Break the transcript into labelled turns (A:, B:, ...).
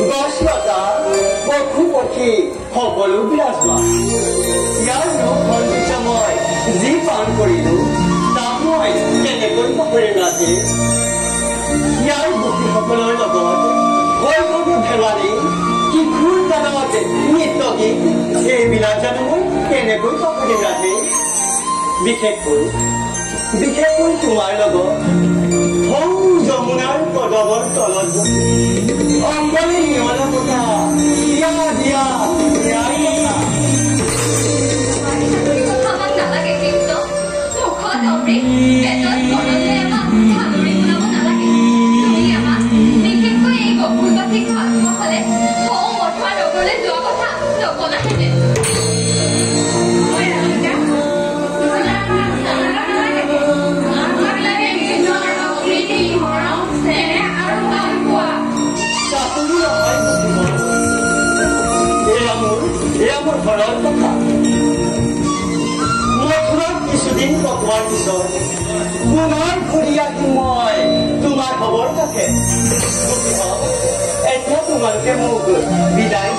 A: গছলতা পশু পক্ষী সকলো বিৰাজমান ইয়াৰ ৰূপখন পিছে মই যি পান কৰিলো তাক মই কেনেকৈ পাহৰিম ৰাধে ইয়াৰ গোপীসকলৰ লগত শৈশৱৰ ধেমালি কিশোৰ কালত নৃত্য গীত এইবিলাক জানো মই কেনেকৈ পাহৰিম ৰাধে বিশেষকৈ তোমাৰ লগত সৌ যমুনাৰ পদৱৰ তলত অংগলে নিয়লা কথা দিয়া দিয়া ঘৰৰ কথা মথুৰাত কিছুদিন কটোৱাৰ পিছত পুনৰ ঘূৰি আহিম মই তোমাৰ খবৰ কাষে এতিয়া তোমালোকে মোক বিদায়